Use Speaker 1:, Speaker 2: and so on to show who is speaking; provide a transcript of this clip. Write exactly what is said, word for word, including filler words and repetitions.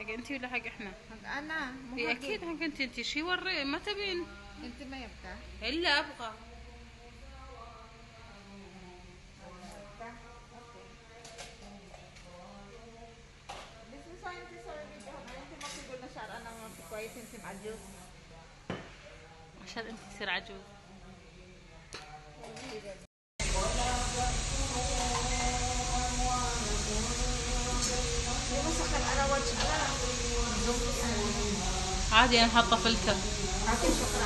Speaker 1: انت ولا حق احنا؟
Speaker 2: حق انا مو
Speaker 1: اي
Speaker 2: حق
Speaker 1: اكيد حق انت. انت شي وري ما تبين.
Speaker 2: انت ما يبقى
Speaker 1: الا ابغى.
Speaker 2: بس بس انت سوي فيديو هنا انت ما تقولنا شعر انا ما في كويس انت معجوز.
Speaker 1: عشان انت تصير عجوز.
Speaker 2: انا وجه انا
Speaker 1: عادي انا حاطه فلتر.
Speaker 2: عارفه